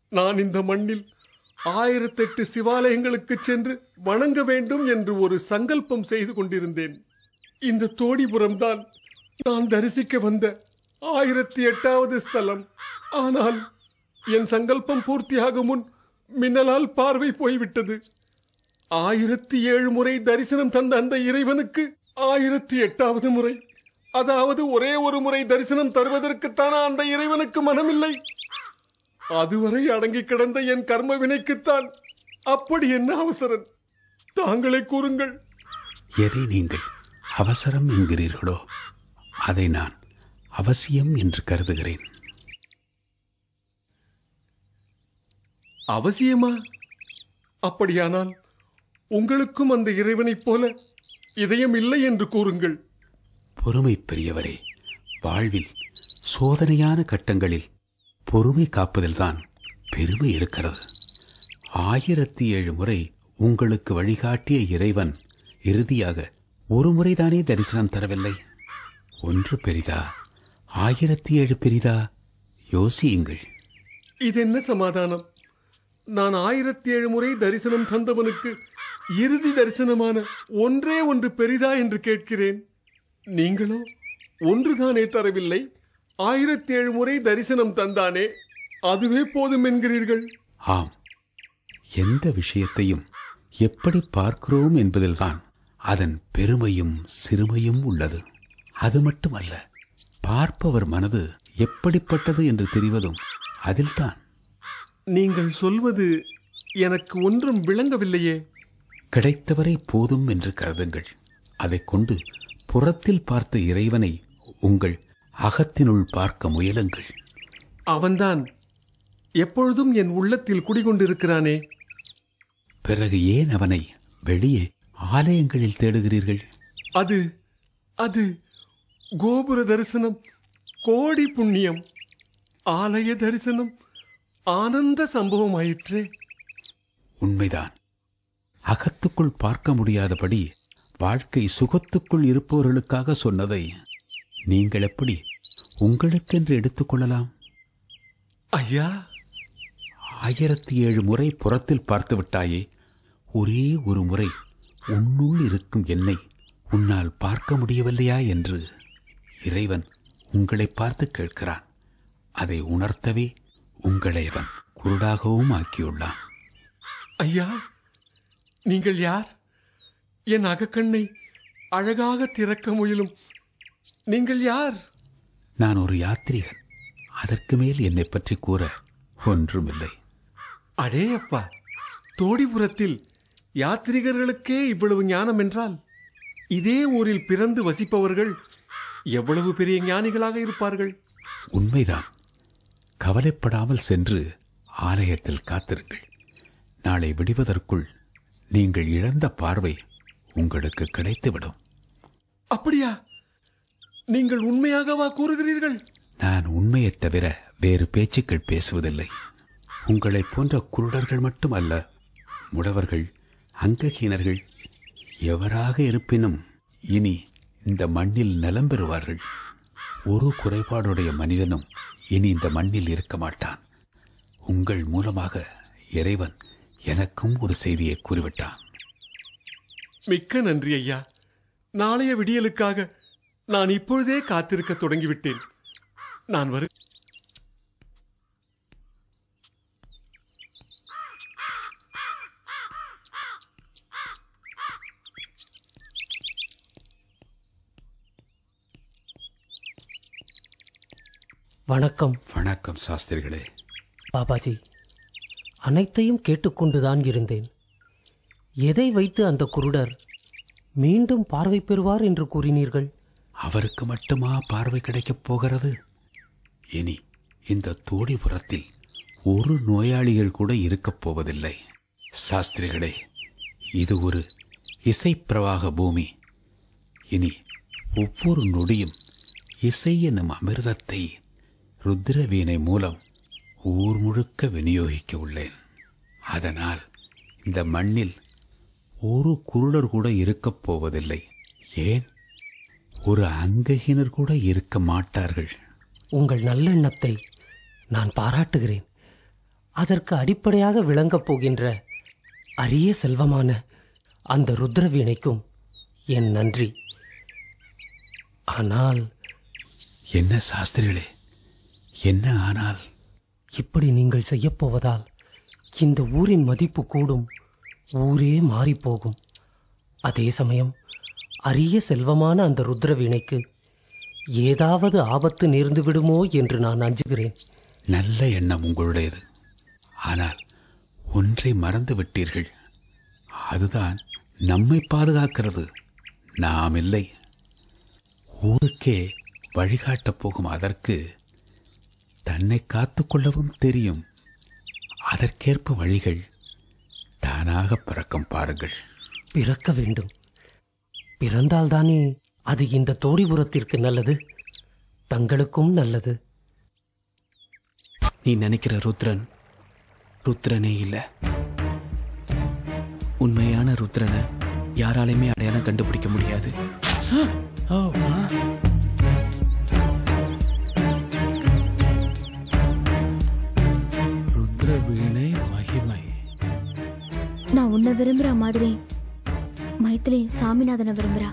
நான் இந்த மண்ணில் 1008 சிவாலயங்களுக்கு சென்று வணங்க வேண்டும் என்று ஒரு சங்கல்பம் செய்து கொண்டிருந்தேன். இந்த தோடிபுரம்தான் நான் தரிசிக்க வந்த 1008வது ஸ்தலம். ஆனால் என் சங்கல்பம் பூர்த்தியாகும் முன் மின்னலால் பார்வை போய்விட்டது. 1007 முறை தரிசனம் தந்த அந்த இறைவனுக்கு 1008வது முறை, அதாவது ஒரே ஒரு முறை தரிசனம் தருவதற்குத்தான அந்த இறைவனுக்கு மனமில்லை. அதுவரை அடங்கி கிடந்த என் கர்ம வினைக்குத்தான் அப்படி என்ன அவசரம்? தாங்களே கூறுங்கள். எதை நீங்கள் அவசரம் என்கிறீர்களோ அதை நான் அவசியம் என்று கருதுகிறேன். அவசியமா? அப்படியானால் உங்களுக்கும் அந்த இறைவனைப் போல இதயம் இல்லை என்று கூறுங்கள். பொறுமை பெரியவரே, வாழ்வில் சோதனையான கட்டங்களில் பொறுமை காப்பதில்தான் பெருமை இருக்கிறது. 1007 முறை உங்களுக்கு வழிகாட்டிய இறைவன் இறுதியாக ஒரு முறைதானே தரிசனம் தரவில்லை. ஒன்று பெரிதா, 1007 பெரிதா? யோசியுங்கள். இதென்ன சமாதானம்? நான் 1007 முறை தரிசனம் தந்தவனுக்கு இறுதி தரிசனமான ஒன்றே ஒன்று பெரிதா என்று கேட்கிறேன். நீங்களோ ஒன்றுதானே தரவில்லை, 1007 முறை தரிசனம் தந்தானே, அதுவே போதும் என்கிறீர்கள். ஆம், எந்த விஷயத்தையும் எப்படி பார்க்கிறோம் என்பதில்தான் அதன் பெருமையும் சிறுமையும் உள்ளது. அது மட்டுமல்ல, பார்ப்பவர் மனது எப்படிப்பட்டது என்று தெரிவதும் அதில்தான். நீங்கள் சொல்வது எனக்கு ஒன்றும் விளங்கவில்லையே. கிடைத்தவரை போதும் என்று கருதுங்கள். அதை கொண்டு புறத்தில் பார்த்த இறைவனை உங்கள் அகத்தினுள் பார்க்க முயலுங்கள். அவன்தான் எப்பொழுதும் என் உள்ளத்தில் குடிகொண்டிருக்கிறானே. பிறகு ஏன் அவனை வெளியே ஆலயங்களில் தேடுகிறீர்கள்? அது கோபுர தரிசனம் கோடி புண்ணியம், ஆலய தரிசனம் ஆனந்த சம்பவமாயிற்றே. உண்மைதான். அகத்துக்குள் பார்க்க முடியாதபடி வாழ்க்கை சுகத்துக்குள் இருப்பவர்களுக்காக சொன்னதை நீங்கள் எப்படி உங்களுக்கென்று எடுத்துக்கொள்ளலாம்? ஐயா, 1007 முறை புறத்தில் பார்த்து விட்டாயே, ஒரே ஒரு முறை உன்னுள் இருக்கும் என்னை உன்னால் பார்க்க முடியவில்லையா என்று இறைவன் உங்களை பார்த்து கேட்கிறான். அதை உணர்த்தவே உங்களை அவன் குருடாகவும் ஆக்கியுள்ளான். ஐயா, நீங்கள் யார்? என் அகக்கண்ணை அழகாக திறக்க முயலும் நீங்கள் யார்? நான் ஒரு யாத்ரீகன். அதற்கு மேல் என்னை பற்றி கூற ஒன்றுமில்லை. அடே அப்பா, தோடிபுரத்தில் யாத்ரீகர்களுக்கே இவ்வளவு ஞானம் என்றால் இதே ஊரில் பிறந்து வசிப்பவர்கள் எவ்வளவு பெரிய ஞானிகளாக இருப்பார்கள். உண்மைதான். கவலைப்படாமல் சென்று ஆலயத்தில் காத்திருங்கள். நாளை விடுவதற்குள் நீங்கள் இழந்த பார்வை உங்களுக்கு கிடைத்துவிடும். அப்படியா? நீங்கள் உண்மையாகவா கூறுகிறீர்கள்? நான் உண்மையைத் தவிர வேறு பேச்சுக்கள் பேசுவதில்லை. உங்களைப் போன்ற குருடர்கள் மட்டுமல்ல, முடவர்கள், அங்கஹீனர்கள் எவராக இருப்பினும் இனி இந்த மண்ணில் நலம் பெறுவார்கள். ஒரு குறைபாடுடைய மனிதனும் இனி இந்த மண்ணில் இருக்க மாட்டான். உங்கள் மூலமாக இறைவன் எனக்கும் ஒரு செய்தியை கூறிவிட்டான். மிக்க நன்றி ஐயா. நாளைய விடியலுக்காக நான் இப்பொழுதே காத்திருக்க தொடங்கிவிட்டேன். நான் வரு வணக்கம். வணக்கம் சாஸ்திரிகளே. பாபாஜி, அனைத்தையும் கேட்டுக்கொண்டுதான் இருந்தேன். எதை வைத்து அந்த குருடர் மீண்டும் பார்வை பெறுவார் என்று கூறினீர்கள்? அவருக்கு மட்டுமா பார்வை கிடைக்கப் போகிறது? இனி இந்த தோடிபுரத்தில் ஒரு நோயாளிகள் கூட இருக்கப் போவதில்லை. சாஸ்திரிகளே, இது ஒரு இசைப்பிரவாக பூமி. இனி ஒவ்வொரு நொடியும் இசை என்னும் அமிர்தத்தை ருத்ரவீணை மூலம் ஊர் முழுக்க விநியோகிக்க உள்ளேன். அதனால் இந்த மண்ணில் ஒரு குருடர் கூட இருக்கப் போவதில்லை. ஏன், ஒரு அங்கஹீனர் கூட இருக்க மாட்டார்கள். உங்கள் நல்லெண்ணத்தை நான் பாராட்டுகிறேன். அதற்கு அடிப்படையாக விளங்கப் போகின்ற அரிய செல்வமான அந்த ருத்ர வீணைக்கும் என் நன்றி. ஆனால் என்ன சாஸ்திரிகளே, என்ன ஆனால்? இப்படி நீங்கள் செய்யப்போவதால் இந்த ஊரின் மதிப்பு கூடும், ஊரே மாறிப்போகும். அதே சமயம் அரிய செல்வமான அந்த ருத்ர வீணைக்கு ஏதாவது ஆபத்து நேர்ந்து விடுமோ என்று நான் அஞ்சுகிறேன். நல்ல எண்ணம் உங்களுடையது. ஆனால் ஒன்றை மறந்து விட்டீர்கள். அதுதான் நம்மை பாதுகாக்கிறது, நாம் இல்லை. ஊருக்கே வழிகாட்டப் போகும் அதற்கு தன்னை காத்துக்கொள்ளவும் தெரியும். அதற்கேற்ப வழிகள் தானாக பிறக்கும் பாருங்கள். பிறக்க வேண்டும். பிறந்தால்தானே அது இந்த தோடிபுரத்திற்கு நல்லது, தங்களுக்கும் நல்லது. நீ நினைக்கிற ருத்ரன் ருத்ரனே இல்லை. உண்மையான ருத்ரனை யாராலையுமே அடையாளம் கண்டுபிடிக்க முடியாது. ருத்ர வீணை மகிமை. நான் உன்னை விரும்புற மாதிரி மைத்திலி சாமிநாதனை விரும்புறா.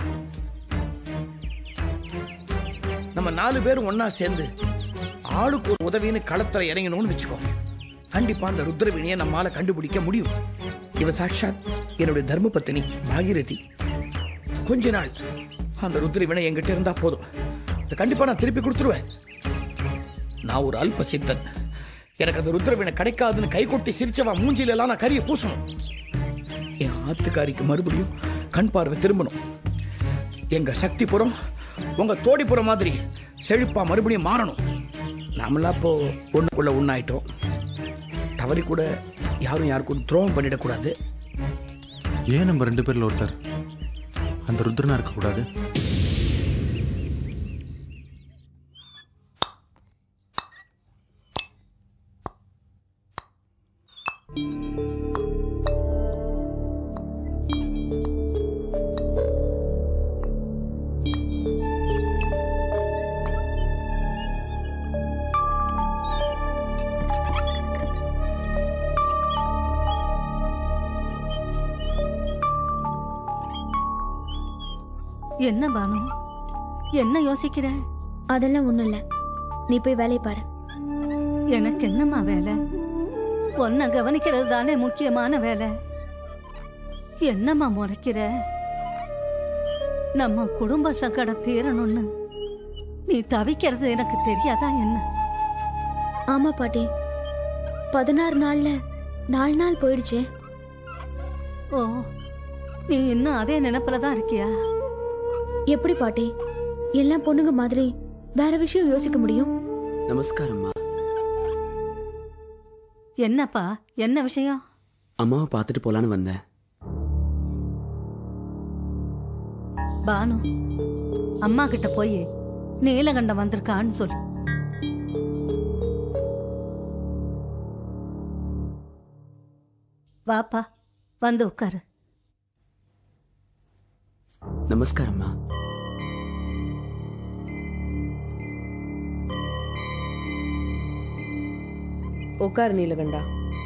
நம்ம 4 பேரும் ஒன்னா சேர்ந்து ஆளுக்கு ஒரு உதவின்னு களத்துல இறங்கணும்னு வச்சுக்கோ. கண்டிப்பா அந்த ருத்ரவீணையை நம்மால கண்டுபிடிக்க முடியும். இவ சாட்சாத் என்னுடைய தர்ம பத்தினி பாகீரதி. கொஞ்ச நாள் அந்த ருத்ரவீணை என்கிட்ட இருந்தா போதும், அதை கண்டிப்பா நான் திருப்பி கொடுத்துருவேன். நான் ஒரு அல்ப சித்தன். எனக்கு அந்த ருத்ரவீணை கிடைக்காதுன்னு கை கொட்டி சிரிச்சவா மூஞ்சில எல்லாம் நான் கரிய பூசணும். என் ஆத்துக்காரிக்கு மறுபடியும் கண் பார்வை திரும்பணும். எங்க சக்திபுரம் உங்க தோடிப்புறம் மாதிரி செழிப்பா மறுபடியும் மாறணும். நாமளா இப்போ ஒண்ணுக்குள்ள ஒன்னாயிட்டோம். தவறி கூட யாரும் யாருக்கும் துரோகம் பண்ணிடக்கூடாது. ஏன் நம்ம 2 பேர்ல ஒருத்தர் அந்த ருத்ரனா இருக்கக்கூடாது? என்ன பானு, என்ன யோசிக்கிற? அதெல்லாம் ஒண்ணும் இல்ல, நீ போய் வேலையை பாரு. எனக்கு என்னம்மா வேலை? உன்னை கவனிக்கிறது தானே முக்கியமான வேலை. என்னம்மா முறைக்கிற? நம்ம குடும்ப சங்கடம் தீரணும்னு நீ தவிக்கிறது எனக்கு தெரியாதா என்ன? ஆமா பாட்டி, 16 நாள்ல 4 நாள் போயிடுச்சே. ஓ, நீ இன்னும் அதே நினைப்புலதான் இருக்கியா? எப்படி பாட்டி எல்லாம் பொண்ணுங்க மாதிரி வேற விஷயம் யோசிக்க முடியும்? நமஸ்காரம்மா. என்னப்பா, என்ன விஷயம்? அம்மாவை பார்த்துட்டு போலான்னு வந்தேன். பானு, அம்மா கிட்ட போய் நீலகண்டம் வந்திருக்கான்னு சொல்லு. வாப்பா, வந்து உட்காரு. நமஸ்காரம்மா. உட்காரு நீலகண்டா.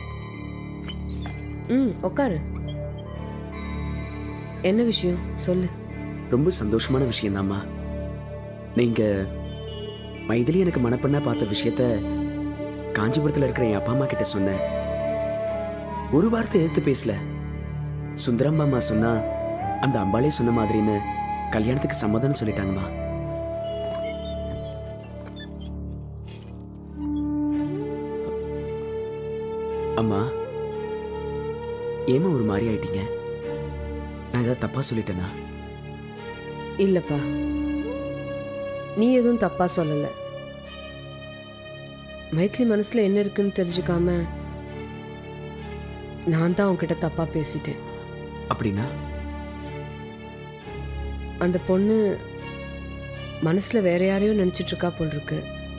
உட்காரு. என்ன விஷயம் சொல்லு. ரொம்ப சந்தோஷமான விஷயம்தாம்மா. நீங்க மைதிலி எனக்கு மனப்பண்ணா பார்த்த விஷயத்த காஞ்சிபுரத்தில் இருக்கிற என் அப்பா அம்மா கிட்ட சொன்னேன். ஒரு வார்த்தை எடுத்து பேசல. சுந்தரம் அம்மா சொன்னா அந்த அம்பாளே சொன்ன மாதிரின்னு கல்யாணத்துக்கு சம்மதம் சொல்லிட்டாங்கம்மா. அம்மா, ஏமா ஒரு மாதிரி ஆயிட்டீங்க? நான் ஏதாவது தப்பா சொல்லிட்டேனா? இல்லப்பா, நீ எதுவும் தப்பா சொல்லல. மைத்திலி மனசுல என்ன இருக்குன்னு தெரிஞ்சுக்காம நான் தான் உன்கிட்ட தப்பா பேசிட்டேன். அப்படின்னா? அந்த பொண்ணு மனசுல வேற யாரையும் நினைச்சிட்டு இருக்கா போல் இருக்கு.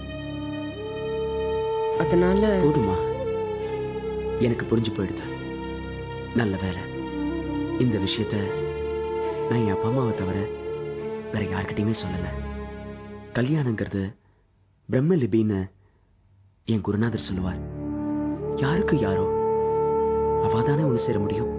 அதனால போதுமா, எனக்கு புரிஞ்சு போயிடுது. நல்ல வேலை, இந்த விஷயத்த நான் என் அப்பா அம்மாவை தவிர வேற யார்கிட்டயுமே சொல்லல. கல்யாணங்கிறது பிரம்ம லிபின்னு என் குருநாதர் சொல்லுவார். யாருக்கு யாரோ அவாதானே ஒன்று சேர முடியும்.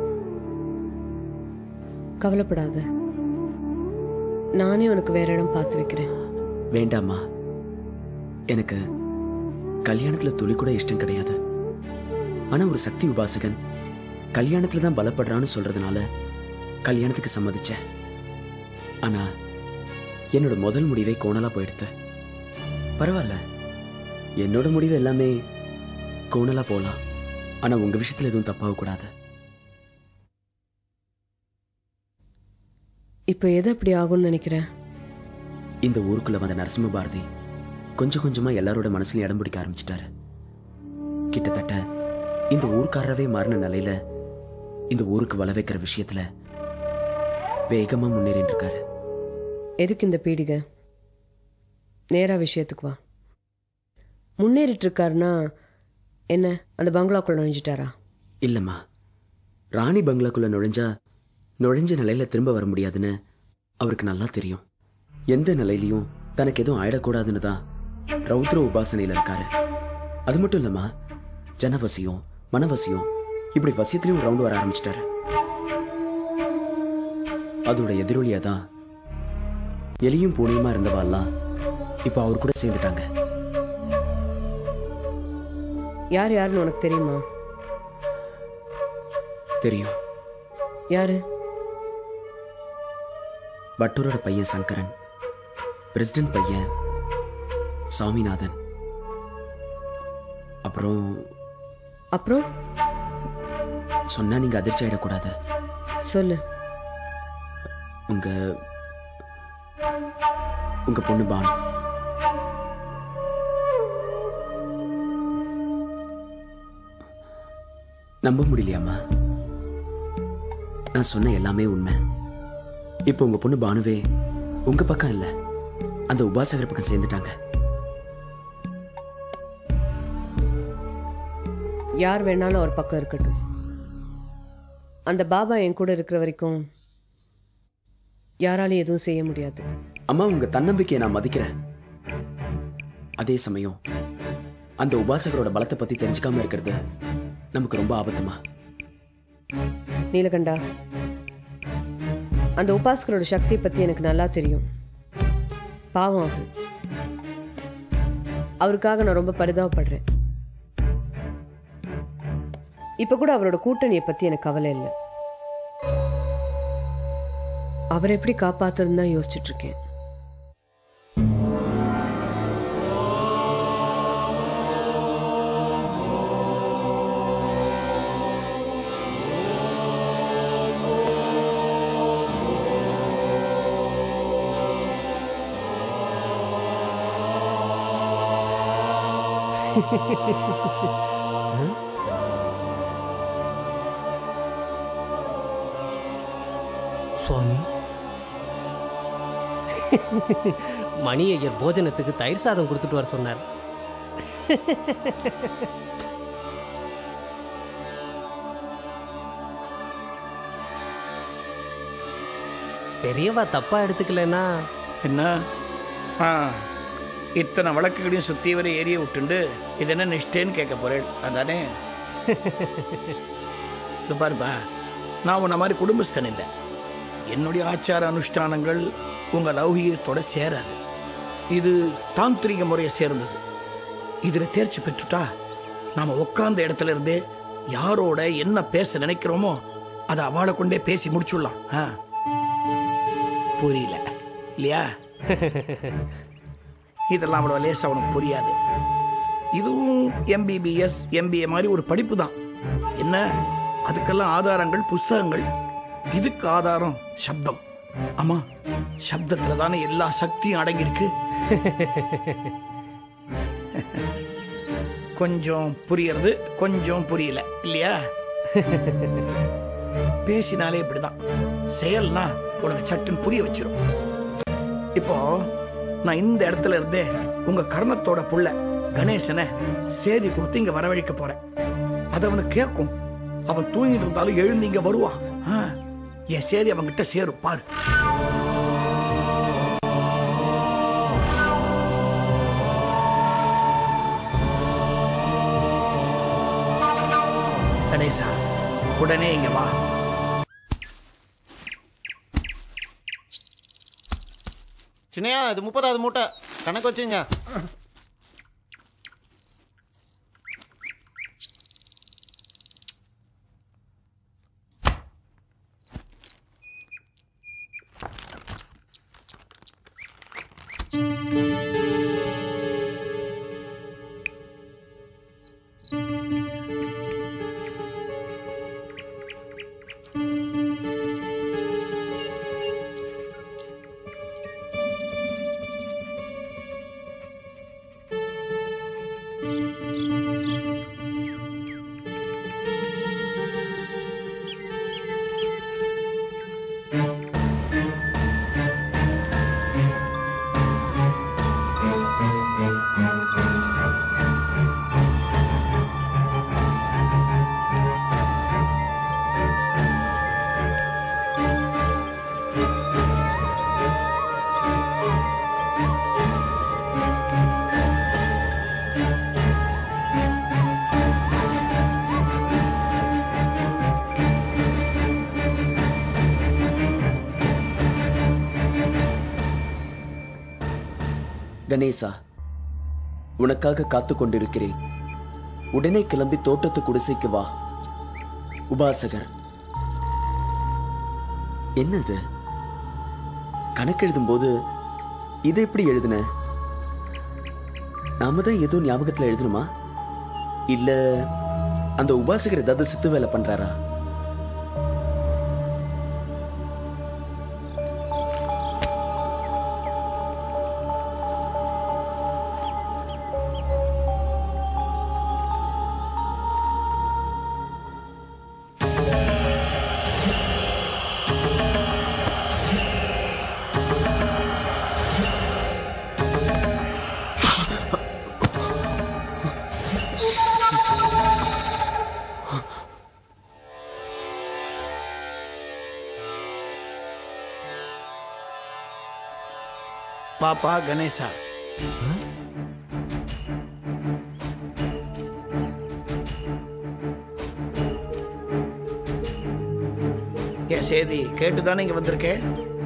கவலைப்படாத, நானே உனக்கு வேற இடம் பார்த்து வைக்கிறேன். வேண்டாமா, எனக்கு கல்யாணத்துல துளி கூட இஷ்டம் கிடையாது. ஆனா ஒரு சக்தி உபாசகன் கல்யாணத்துல தான் பலப்படுறான்னு சொல்றதுனால கல்யாணத்துக்கு சம்மதிச்சேன். ஆனா என்னோட முதல் முடிவே கோணலா போயிடுத்து. பரவாயில்ல, என்னோட முடிவு எல்லாமே கோணலா போலாம். ஆனா உங்க விஷயத்துல எதுவும் தப்பாக கூடாது. இப்ப எது அப்படி ஆகும்னு நினைக்கிறேன்? இந்த ஊருக்குள்ள வந்த நரசிம்ம பாரதி கொஞ்சம் கொஞ்சமா எல்லாரோட மனசுலயும் இடம் பிடிக்க ஆரம்பிச்சிட்டாரு. கிட்டத்தட்ட இந்த ஊர்க்காரரவே மாறின நிலையில இந்த ஊருக்கு வள வைக்கிற விஷயத்துல வேகமா முன்னேறிட்டு இருக்காரு. எதுக்கு இந்த பீடிகை? நேரா விஷயத்துக்கு வா. முன்னேறிட்டு இருக்காருன்னா என்ன, அந்த பங்களாக்குள்ள நுழைஞ்சிட்டாரா? இல்லம்மா, ராணி பங்களாக்குள்ள நுழைஞ்ச நிலையில திரும்ப வர முடியாதுன்னு அவருக்கு நல்லா தெரியும். எந்த நிலையிலையும் தனக்கு எதுவும் ஆயிடக்கூடாதுன்னு தான் ரௌத்ர உபாசனையில இருக்காரு. அது மட்டும் இல்லம்மா, ஜனவசியம், மனவசியம், இப்படி வசியத்திலையும் ரவுண்ட் வர ஆரம்பிச்சிட்டாரு. அதோட எதிரொலியா தான் எலியும் பூனையுமா இருந்தவாள்லாம் இப்ப அவர் கூட சேர்ந்துட்டாங்க. யார் யாருன்னு உனக்கு தெரியுமா? தெரியும். யாரு? பட்டூரோட பையன் சங்கரன், பிரசிடென்ட் பையன் சாமிநாதன், அப்புறம் அப்புறம் சொன்னா நீங்க அதிர்ச்சி ஆயிடக்கூடாது. சொல்லு. உங்க பொண்ணு பானு. நம்ப முடியலையாம்மா? நான் சொன்ன எல்லாமே உண்மை. இப்ப உங்க பொண்ணு பானுவே உங்க பக்கம் இல்ல, அந்த உபாசகர் பக்கம் சேர்ந்துட்டாங்க. யார் வேணாலும் ஒரு பக்கம் இருக்கட்டும். அந்த பாபா என் கூட இருக்கிற வரைக்கும் யாராலையும் எதுவும் செய்ய முடியாது. அம்மா, உங்க தன்னம்பிக்கையை நான் மதிக்கிறேன். அதே சமயம் அந்த உபாசகரோட பலத்தை பத்தி தெரிஞ்சுக்காம இருக்கிறது நமக்கு ரொம்ப ஆபத்துமா. நீலகண்டா, அந்த உபாசகரோட சக்தியை பத்தி எனக்கு நல்லா தெரியும். பாவம் அவருக்காக நான் ரொம்ப பரிதாபப்படுறேன். இப்ப கூட அவரோட கூட்டணியை பத்தி எனக்கு கவலை இல்லை. அவரை எப்படி காப்பாத்துறதுன்னு தான் யோசிச்சுட்டு இருக்கேன். சுவாமி, மணி ஐயர் போஜனத்துக்கு தயிர் சாதம் கொடுத்துட்டு வர சொன்னார். பெரியவா தப்பா எடுத்துக்கலன்னா என்ன? இத்தனை வழக்குகளையும் சுத்தி வரை ஏரிய விட்டுண்டு இது என்ன நிஷ்டேன்னு கேட்க போறேன், அதானே? இது பாருப்பா, நான் உன்ன மாதிரி குடும்பஸ்தன் இல்லை. என்னுடைய ஆச்சார அனுஷ்டானங்கள் உங்க லௌகியத்தோட சேராது. இது தாந்திரிக முறையை சேர்ந்தது. இதுல தேர்ச்சி பெற்றுட்டா நாம உட்கார்ந்த இடத்துல இருந்தே யாரோட என்ன பேச நினைக்கிறோமோ அதை அவளை கொண்டே பேசி முடிச்சுடலாம். புரியல இல்லையா? இதெல்லாம் அவ்வளோ லேசா உனக்கு புரியாது. இதுவும் MBBS MBA மாதிரி ஒரு படிப்பு தான். என்ன, அதுக்கெல்லாம் ஆதாரங்கள் புஸ்தகங்கள். இதுக்கு ஆதாரம் சப்தம். ஆமா, சப்தத்துல தானே எல்லா சக்தியும் அடங்கியிருக்கு. கொஞ்சம் புரியறது, கொஞ்சம் புரியல இல்லையா? பேசினாலே இப்படிதான், செயல்னா உனக்கு சட்டுன்னு புரிய வச்சிரும். இப்போ நான் இந்த இடத்துல இருந்தே உங்க கர்ணத்தோட புள்ள கணேசனை சேதி கொடுத்து இங்க வரவழைக்க போறேன். அது அவனுக்கு கேட்கும். அவன் தூங்கிட்டு இருந்தாலும் எழுந்து இங்க வருவான். என் சேதி அவன்கிட்ட சேரும் பாரு. கணேசா, உடனே இங்க வா. சின்னையா, இது 30வது மூட்டை கணக்கு வச்சுங்க. கணேசா, உனக்காக காத்து கொண்டிருக்கிறேன். உடனே கிளம்பி தோட்டத்து குடிசைக்கு வா. உபாசகர். என்னது கணக்கு எழுதும் போது இதை எப்படி எழுதுன? நாம தான் ஏதோ ஞாபகத்துல எழுதணுமா, இல்ல அந்த உபாசகர் ஏதாவது சித்து வேலை பண்றாரா? பாப்பா கணேசா, என் செய்தி கேட்டுதானே இங்க வந்திருக்கேன்.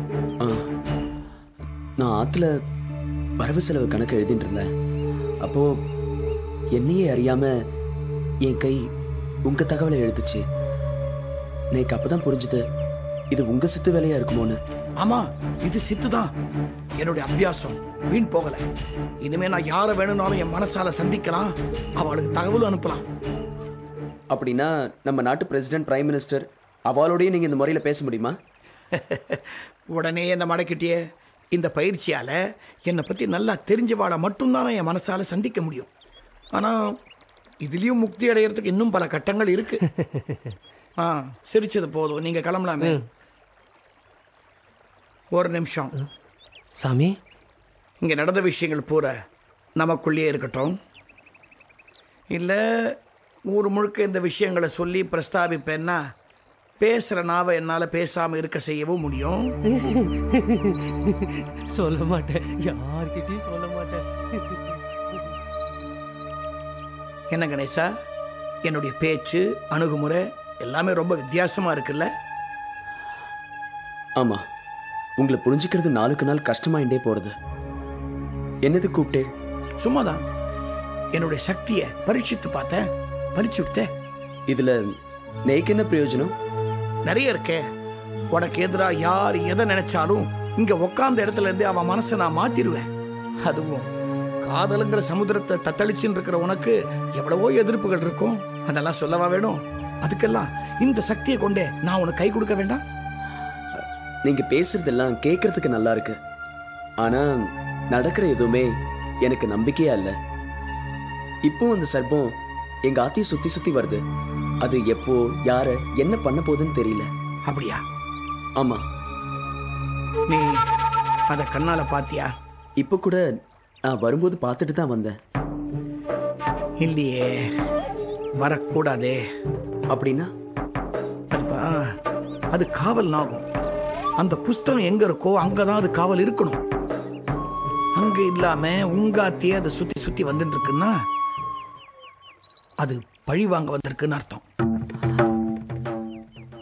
நான் ஆத்துல வரவு செலவு கணக்கு எழுதிட்டு இருந்தேன். அப்போ என்னையே அறியாம என் கை உங்க தகவலை எழுதுச்சு. எனக்கு அப்பதான் புரிஞ்சுது இது உங்க சித்து வேலையா இருக்குமோன்னு. ஆமா, இது சித்துதான். என்னுடைய அபியாசம் வீண் போகல. இனிமே நான் யாரை வேணும்னாலும் என் மனசால சந்திக்கலாம், அவளுக்கு தகவலும் அனுப்பலாம். அப்படின்னா நம்ம நாட்டு பிரசிடென்ட், பிரைம் மினிஸ்டர் அவளோடய நீங்க இந்த முறையில பேச முடியுமா? உடனே என்ன மடக்கிட்டியே. இந்த பயிற்சியால என்னை பத்தி நல்லா தெரிஞ்சவாளை மட்டும்தான் என் மனசால சந்திக்க முடியும். ஆனா இதுலயும் முக்தி அடைகிறதுக்கு இன்னும் பல கட்டங்கள் இருக்கு. சிரிச்சது போதும், நீங்க கிளம்பலாமே. ஒரு நிமிஷம் சாமி, இங்க நடந்த விஷயங்கள் பூரா நமக்குள்ளேயே இருக்கட்டும். இல்ல ஊர் முழுக்க இந்த விஷயங்களை சொல்லி பிரஸ்தாபிப்பேன்னா பேசுற நாவை என்னால பேசாம இருக்க செய்யவும் முடியும். சொல்ல மாட்டேன், யார்கிட்டயும் சொல்ல மாட்டேன். என்ன கணேசா, என்னுடைய பேச்சு அணுகுமுறை எல்லாமே ரொம்ப வித்தியாசமா இருக்குல்ல? ஆமா, உங்களை புரிஞ்சுக்கிறது நாளுக்கு நாள் கஷ்டமாயிட்டே போறது. என்னது கூப்பிட்டே? சும்மாதான் என்னுடைய சக்தியை பரீட்சித்து பார்த்தேன், பறிச்சு விட்டேன். இதுல நேக்கு என்ன பிரயோஜனம்? நிறைய இருக்கே. உனக்கு எதிரா யார் எதை நினைச்சாலும் இங்க உக்காந்த இடத்துல இருந்து அவன் மனசை நான் மாத்திருவேன். அதுவும் காதலுங்கிற சமுத்திரத்தை தத்தளிச்சுன்னு இருக்கிற உனக்கு எவ்வளவோ எதிர்ப்புகள் இருக்கும். அதெல்லாம் சொல்லவா வேணும்? அதுக்கெல்லாம் இந்த சக்தியை கொண்டே நான் உனக்கு கை கொடுக்க வேண்டாம்? நீங்க பேசுறதெல்லாம் கேட்கறதுக்கு நல்லா இருக்கு, ஆனா நடக்கிற எதுவுமே எனக்கு நம்பிக்கையா இல்ல. இப்போ அந்த சர்ப்பம் எங்க ஆத்திய சுத்தி சுத்தி வருது. அது எப்போ யார என்ன பண்ண போகுதுன்னு தெரியல. அப்படியா? ஆமா. நீ அத கண்ணால பாத்தியா? இப்ப கூட நான் வரும்போது பார்த்துட்டு தான் வந்தேன். இல்லையே, வரக்கூடாதே. அப்படின்னா அது காவல் நாகும். அந்த புஸ்தகம் எங்க இருக்கோ அங்கதான் அது காவல் இருக்கணும். அங்க இல்லாம உங்காத்தியே அதை சுத்தி சுத்தி வந்துட்டு இருக்குன்னா அது பழி வாங்க வந்திருக்குன்னு அர்த்தம்.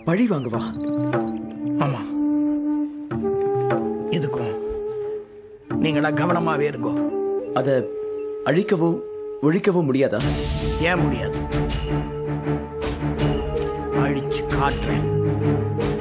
பழி வாங்குவா? ஆமா, இதுக்கும் நீங்களா கவனமாவே இருங்கோ. அத அழிக்கவோ ஒழிக்கவோ முடியாதா? ஏன் முடியாது? அழிச்சு காட்டுறேன்.